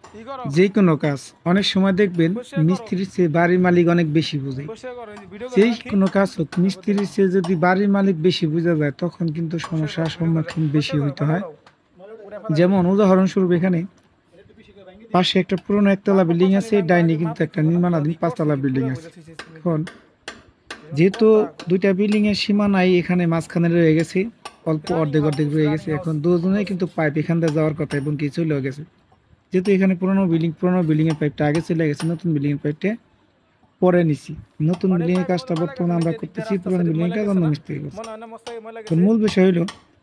যে কোনো কাজ অনেক সময় দেখবেন মিস্ত্রির চেয়ে বাড়ির মালিক অনেক বেশি বোঝে। যেই কোনো কাজ হোক মিস্ত্রির চেয়ে যদি বাড়ির মালিক বেশি বোঝা যায় তখন কিন্তু সমস্যার সম্মুখীন বেশি হইতে হয়। যেমন উদাহরণস্বরূপ এখানে পাশে একটা পুরোনো একতলা বিল্ডিং আছে, ডাইনি কিন্তু একটা নির্মাণাধীন পাঁচতলা বিল্ডিং আছে। এখন যেহেতু দুইটা বিল্ডিং এর সীমানায় এখানে মাঝখানে রয়ে গেছে, অল্প অর্ধেক অর্ধেক রয়ে গেছে। এখন দুজনেই কিন্তু পাইপ এখান দিয়ে যাওয়ার কথা এবং কি চলেও গেছে। যেহেতু এখানে পুরোনো বিল্ডিং এর পাইপটা আগে চলে গেছে, নতুন বিল্ডিং এর পাইপটা পরে নিছি। নতুন বিল্ডিং এর কাজটা বর্তমানে আমরা করতেছি, পুরোনো বিল্ডিং এর কাজ অন্য মিস্ত্রি করছে। তো মূল বিষয় হলো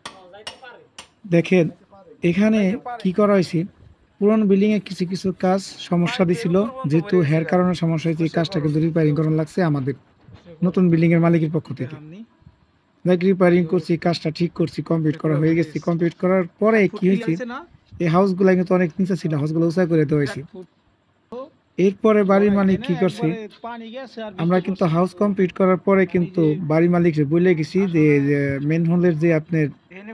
দেখেন এখানে কি করা হয়েছে, পুরোনো বিল্ডিং এ কিছু কিছু কাজ সমস্যা দিছিল, যেহেতু হের কারণে সমস্যা হয়েছে এই কাজটা কিন্তু রিপেয়ারিং করানো লাগছে আমাদের নতুন বিল্ডিং এর মালিকের পক্ষ থেকে। রিপেয়ারিং করছি, কাজটা ঠিক করছি, কমপ্লিট করা হয়ে গেছে। কমপ্লিট করার পরে কি হয়েছে, এই হাউসগুলো কিন্তু অনেক নিচে ছিল, হাউসগুলো উঁচা করে দেওয়া হয়েছে। এরপরে বাড়ির মালিক কি করছে, আমরা কিন্তু হাউস কমপ্লিট করার পরে কিন্তু বাড়ির মালিককে বলে গেছি যে মেন হলের যে আপনার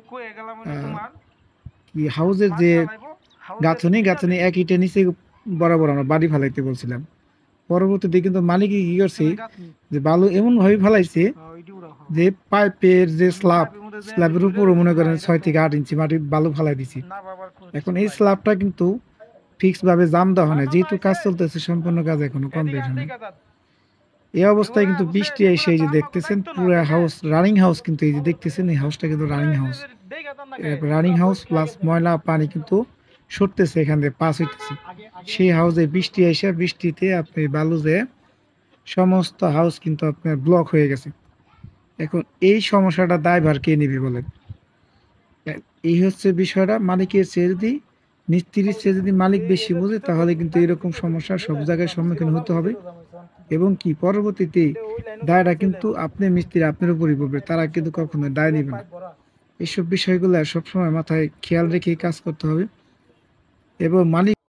কি হাউসের যে গাঁথনি এক ইটের নিচে বরাবর আমরা বাড়ি ফেলাইতে বলছিলাম। পরবর্তীতে কিন্তু মালিক কি করছে, যে বালু এমন ভাবে ফেলাইছে যে পাইপের যে স্ল্যাবের উপর মনে করেন 6 থেকে 8 ইঞ্চি মাটি বালু ফেলাই দিছি। এখন এই স্ল্যাবটা কিন্তু ফিক্স ভাবে জাম দেওয়া হয় না, যেহেতু কাজ চলতেছে, সম্পূর্ণ কাজ এখনো কমপ্লিট হয়নি। এই অবস্থায় কিন্তু বৃষ্টি এসে এই যে দেখতেছেন পুরো হাউস রানিং হাউস, কিন্তু এই যে দেখতেছেন এই হাউসটা কিন্তু রানিং হাউস প্লাস ময়লা পানি কিন্তু সরতেছে, এখান দিয়ে পাস হইতেছে। সেই হাউসে বৃষ্টি এসে বৃষ্টিতে আপনি বালু যে সমস্ত হাউস কিন্তু আপনার ব্লক হয়ে গেছে। এখন এই সমস্যাটা দায়ভার কে নিবে বলেন? এই হচ্ছে বিষয়টা। মালিকের চেয়ে যদি মিস্ত্রির চেয়ে যদি মালিক বেশি বোঝে তাহলে কিন্তু এরকম সমস্যার সব জায়গায় সম্মুখীন হতে হবে, এবং কি পরবর্তীতে দায়টা কিন্তু আপনি মিস্ত্রি আপনার উপরই পড়বে, তারা কিন্তু কখনো দায় নেবে না। এইসব বিষয়গুলো সবসময় মাথায় খেয়াল রেখে কাজ করতে হবে এবং মালিক